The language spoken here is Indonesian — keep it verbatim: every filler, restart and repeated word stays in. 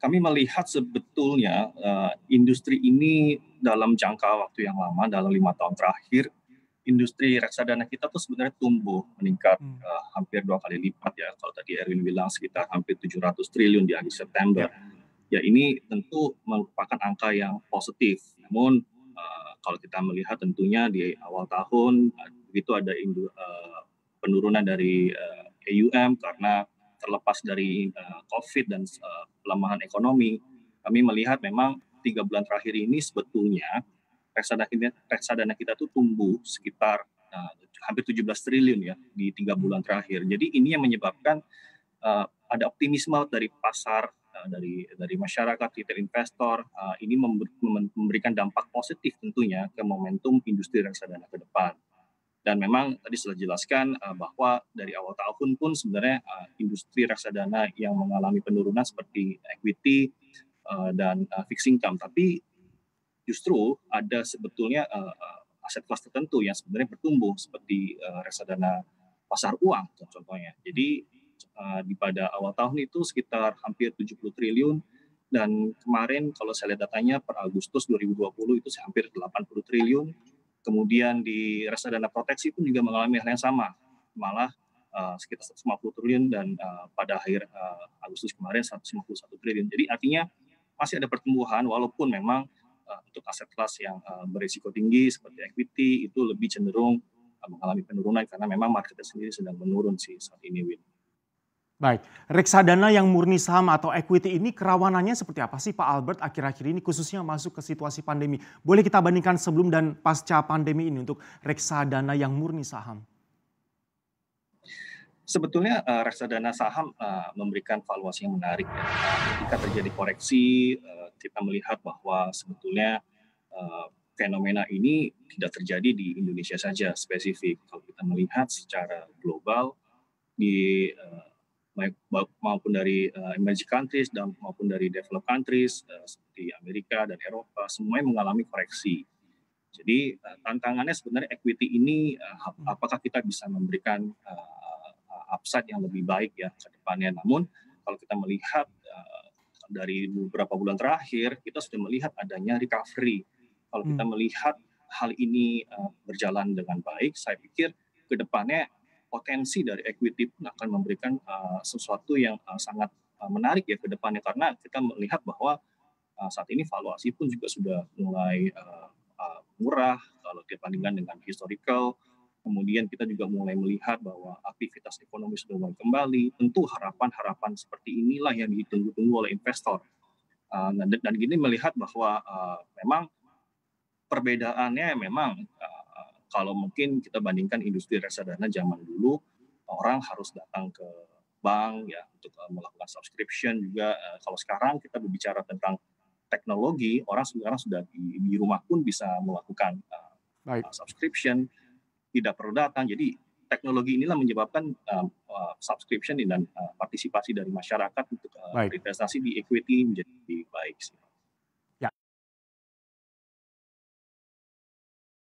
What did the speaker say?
Kami melihat sebetulnya, eee, industri ini dalam jangka waktu yang lama, dalam lima tahun terakhir, industri reksadana kita tuh sebenarnya tumbuh meningkat, Mmm. eee, hampir dua kali lipat ya, kalau tadi Erwin bilang sekitar hampir tujuh ratus triliun di akhir September. Ya. Ya ini tentu merupakan angka yang positif, namun, eee, kalau kita melihat tentunya di awal tahun, eee, begitu ada indu eee, penurunan dari, eee, E U M karena terlepas dari, eee, Covid dan s eee, pelemahan ekonomi, kami melihat memang tiga bulan terakhir ini sebetulnya reksadana kita reksadana kita tuh tumbuh sekitar, eee, hampir tujuh belas triliun ya di tiga Mmm. bulan terakhir. Jadi ini yang menyebabkan, eee, ada optimisme dari pasar, eee, dari dari masyarakat, retail investor, eee, ini member mem memberikan dampak positif tentunya ke momentum industri reksadana ke depan. Dan memang tadi sudah dijelaskan, eee, bahwa dari awal tahun pun sebenarnya, eee, industri reksadana yang mengalami penurunan seperti equity, eee, dan, eee, fixed income. Tapi justru ada sebetulnya, eee eee, aset kelas tertentu yang sebenarnya bertumbuh seperti, eee, reksadana pasar uang contohnya. Mmm. Jadi, eee, di pada awal tahun itu sekitar hampir tujuh puluh triliun dan kemarin kalau saya lihat datanya per Agustus dua ribu dua puluh itu hampir delapan puluh triliun. Kemudian di reksadana proteksi pun juga mengalami hal yang sama, malah, eee, sekitar seratus lima puluh triliun dan, eee, pada akhir, eee, Agustus kemarin seratus lima puluh satu triliun. Jadi artinya masih ada pertumbuhan walaupun memang, eee, untuk aset kelas yang, eee, berisiko tinggi seperti equity itu lebih cenderung, eee, mengalami penurunan karena memang marketnya sendiri sedang menurun sih saat ini, Win. Baik, reksadana yang murni saham atau equity ini kerawanannya seperti apa sih Pak Albert akhir-akhir ini khususnya masuk ke situasi pandemi? Boleh kita bandingkan sebelum dan pasca pandemi ini untuk reksadana yang murni saham? Sebetulnya, eee, reksadana saham, eee, memberikan valuasi yang menarik ya, eee, ketika terjadi koreksi, eee, kita melihat bahwa sebetulnya, eee, fenomena ini tidak terjadi di Indonesia saja spesifik. Kalau kita melihat secara global di, eee, baik bauk maupun dari, eee, emerging countries dan maupun dari developed countries, eee, seperti Amerika dan Eropa, semuanya mengalami koreksi. Jadi, eee, tantangannya sebenarnya equity ini, eee, hap Mmm. apakah kita bisa memberikan, eee eee, upside yang lebih baik ya ke depannya. Namun kalau kita melihat, eee, dari beberapa bulan terakhir, kita sudah melihat adanya recovery. Kalau kita Mmm. melihat hal ini, eee, berjalan dengan baik, saya pikir ke depannya potensi dari equity pun akan memberikan, eee, sesuatu yang, eee, sangat, eee, menarik ya ke depannya. Karena kita melihat bahwa, eee, saat ini valuasi pun juga sudah mulai, eee eee, murah kalau Mmm. dibandingkan dengan historical. Kemudian kita juga mulai melihat bahwa aktivitas ekonomi sudah mulai kembali. Tentu harapan-harapan seperti inilah yang ditunggu-tunggu oleh investor. Eee, dan dan gini melihat bahwa, eee, memang perbedaannya memang, eee, kalau mungkin kita bandingkan industri reksadana zaman dulu, orang harus datang ke bank ya untuk, eee, melakukan subscription juga, eee, kalau sekarang kita berbicara tentang teknologi, orang sekarang sudah di di rumah pun bisa melakukan, eee Baik. eee, subscription, tidak perlu datang. Jadi teknologi inilah menyebabkan, eee eee, subscription dan, eee, partisipasi dari masyarakat untuk, eee, Baik. berinvestasi di equity menjadi